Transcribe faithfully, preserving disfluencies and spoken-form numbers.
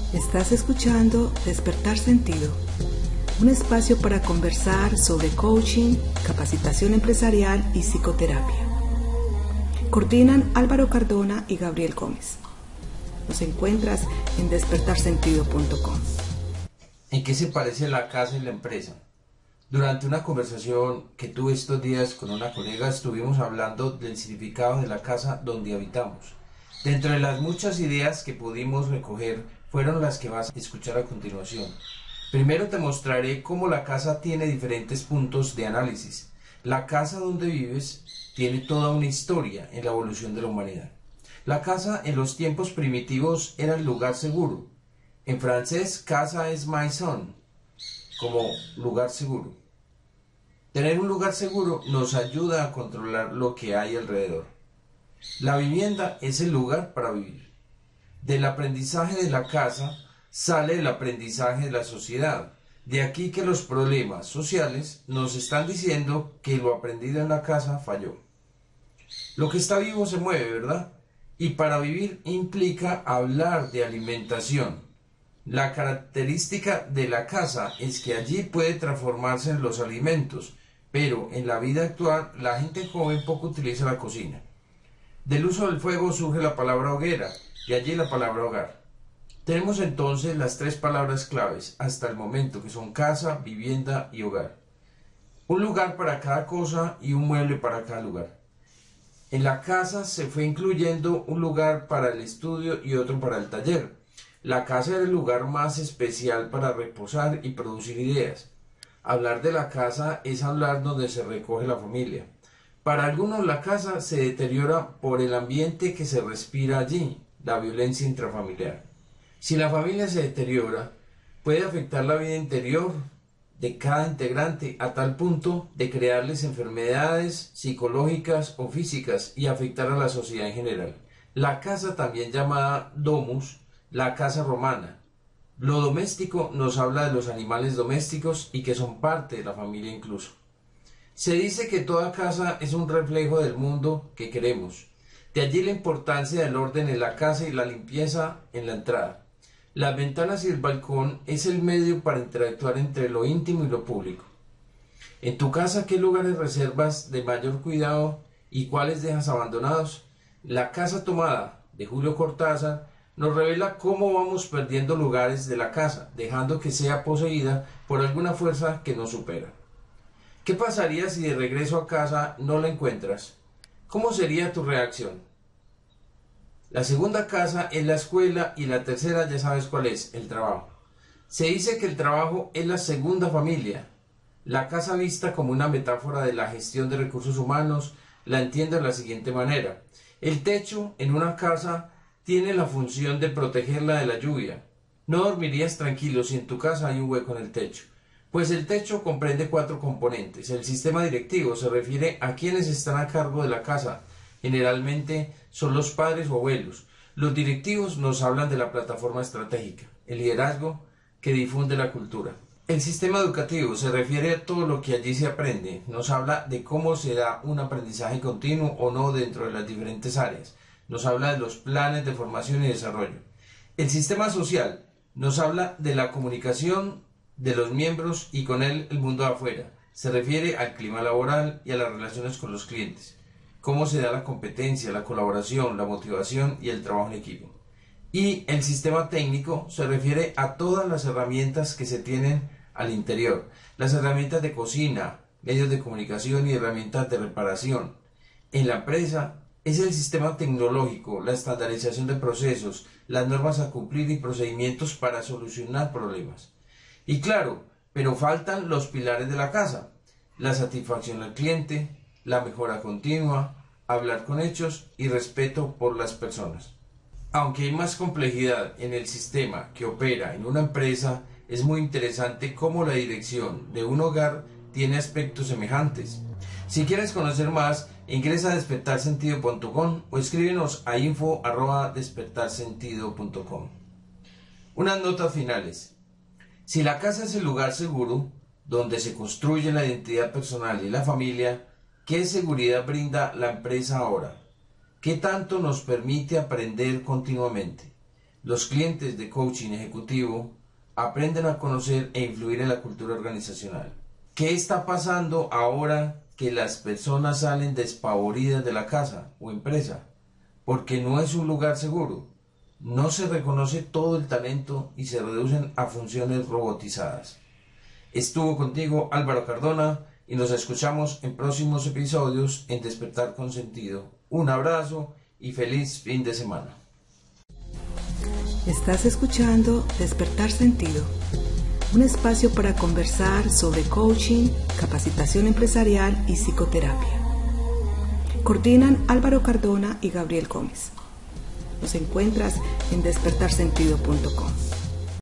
Estás escuchando Despertar Sentido, un espacio para conversar sobre coaching, capacitación empresarial y psicoterapia. Coordinan Álvaro Cardona y Gabriel Gómez. Nos encuentras en despertar sentido punto com. ¿En qué se parece la casa y la empresa? Durante una conversación que tuve estos días con una colega estuvimos hablando del significado de la casa donde habitamos. Dentro de las muchas ideas que pudimos recoger fueron las que vas a escuchar a continuación. Primero te mostraré cómo la casa tiene diferentes puntos de análisis. La casa donde vives tiene toda una historia en la evolución de la humanidad. La casa en los tiempos primitivos era el lugar seguro. En francés, casa es maison, como lugar seguro. Tener un lugar seguro nos ayuda a controlar lo que hay alrededor. La vivienda es el lugar para vivir. Del aprendizaje de la casa sale el aprendizaje de la sociedad. De aquí que los problemas sociales nos están diciendo que lo aprendido en la casa falló. Lo que está vivo se mueve, ¿verdad? Y para vivir implica hablar de alimentación. La característica de la casa es que allí puede transformarse en los alimentos, pero en la vida actual la gente joven poco utiliza la cocina. Del uso del fuego surge la palabra hoguera, y allí la palabra hogar. Tenemos entonces las tres palabras claves hasta el momento, que son casa, vivienda y hogar. Un lugar para cada cosa y un mueble para cada lugar. En la casa se fue incluyendo un lugar para el estudio y otro para el taller. La casa era el lugar más especial para reposar y producir ideas. Hablar de la casa es hablar donde se recoge la familia. Para algunos la casa se deteriora por el ambiente que se respira allí, la violencia intrafamiliar. Si la familia se deteriora, puede afectar la vida interior de cada integrante a tal punto de crearles enfermedades psicológicas o físicas y afectar a la sociedad en general. La casa, también llamada domus, la casa romana. Lo doméstico nos habla de los animales domésticos y que son parte de la familia incluso. Se dice que toda casa es un reflejo del mundo que queremos. De allí la importancia del orden en la casa y la limpieza en la entrada. Las ventanas y el balcón es el medio para interactuar entre lo íntimo y lo público. En tu casa, ¿qué lugares reservas de mayor cuidado y cuáles dejas abandonados? La casa tomada, de Julio Cortázar, nos revela cómo vamos perdiendo lugares de la casa, dejando que sea poseída por alguna fuerza que nos supera. ¿Qué pasaría si de regreso a casa no la encuentras? ¿Cómo sería tu reacción? La segunda casa es la escuela y la tercera ya sabes cuál es, el trabajo. Se dice que el trabajo es la segunda familia. La casa vista como una metáfora de la gestión de recursos humanos la entiendo de la siguiente manera. El techo en una casa tiene la función de protegerla de la lluvia. No dormirías tranquilo si en tu casa hay un hueco en el techo. Pues el techo comprende cuatro componentes. El sistema directivo se refiere a quienes están a cargo de la casa. Generalmente son los padres o abuelos. Los directivos nos hablan de la plataforma estratégica, el liderazgo que difunde la cultura. El sistema educativo se refiere a todo lo que allí se aprende. Nos habla de cómo se da un aprendizaje continuo o no dentro de las diferentes áreas. Nos habla de los planes de formación y desarrollo. El sistema social nos habla de la comunicación de los miembros y con él el mundo de afuera. Se refiere al clima laboral y a las relaciones con los clientes. Cómo se da la competencia, la colaboración, la motivación y el trabajo en equipo. Y el sistema técnico se refiere a todas las herramientas que se tienen al interior. Las herramientas de cocina, medios de comunicación y herramientas de reparación. En la empresa es el sistema tecnológico, la estandarización de procesos, las normas a cumplir y procedimientos para solucionar problemas. Y claro, pero faltan los pilares de la casa, la satisfacción al cliente, la mejora continua, hablar con hechos y respeto por las personas. Aunque hay más complejidad en el sistema que opera en una empresa, es muy interesante cómo la dirección de un hogar tiene aspectos semejantes. Si quieres conocer más, ingresa a despertar sentido punto com o escríbenos a info arroba despertar sentido punto com. Unas notas finales. Si la casa es el lugar seguro, donde se construye la identidad personal y la familia, ¿qué seguridad brinda la empresa ahora? ¿Qué tanto nos permite aprender continuamente? Los clientes de coaching ejecutivo aprenden a conocer e influir en la cultura organizacional. ¿Qué está pasando ahora que las personas salen despavoridas de la casa o empresa? Porque no es un lugar seguro. No se reconoce todo el talento y se reducen a funciones robotizadas. Estuvo contigo Álvaro Cardona y nos escuchamos en próximos episodios en Despertar con Sentido. Un abrazo y feliz fin de semana. Estás escuchando Despertar Sentido, un espacio para conversar sobre coaching, capacitación empresarial y psicoterapia. Coordinan Álvaro Cardona y Gabriel Gómez. Nos encuentras en despertar sentido punto com.